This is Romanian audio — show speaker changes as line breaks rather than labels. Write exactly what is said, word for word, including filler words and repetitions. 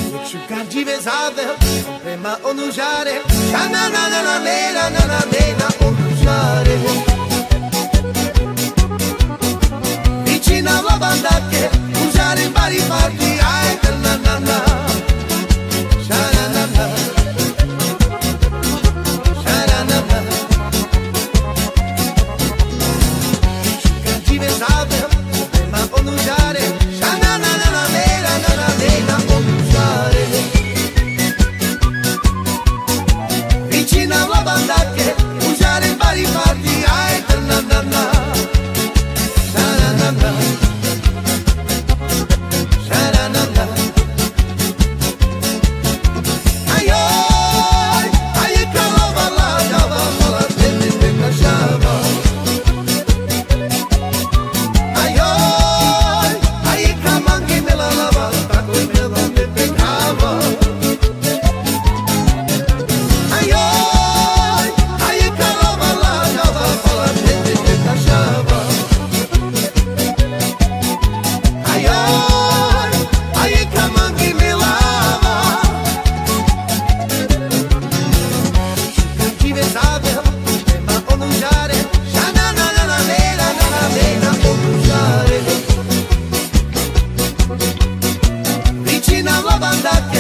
Lecz vezade, prema onużare, na na na na na na na na na onużare. Vicina la banda che usare in vari parti, ai na na na, sha na na na, sha na na na. Lecz vezade, prema onużare, sha na na na na na na na na onużare. Vicina la banda che usare in vari parti, ai na na na, sha na na na, sha na na na. Ai ai, ai che la balla, la balla, dentro dentro shava. Ai ai, ai che mangi me la lava, sta con me la me pecava. Ai ai, ai che la balla, la balla, dentro dentro shava. Ai ai, ai che mangi me lava. Ci vezade, ma onużare, sha na na na na na na na onużare. Vicina la banda che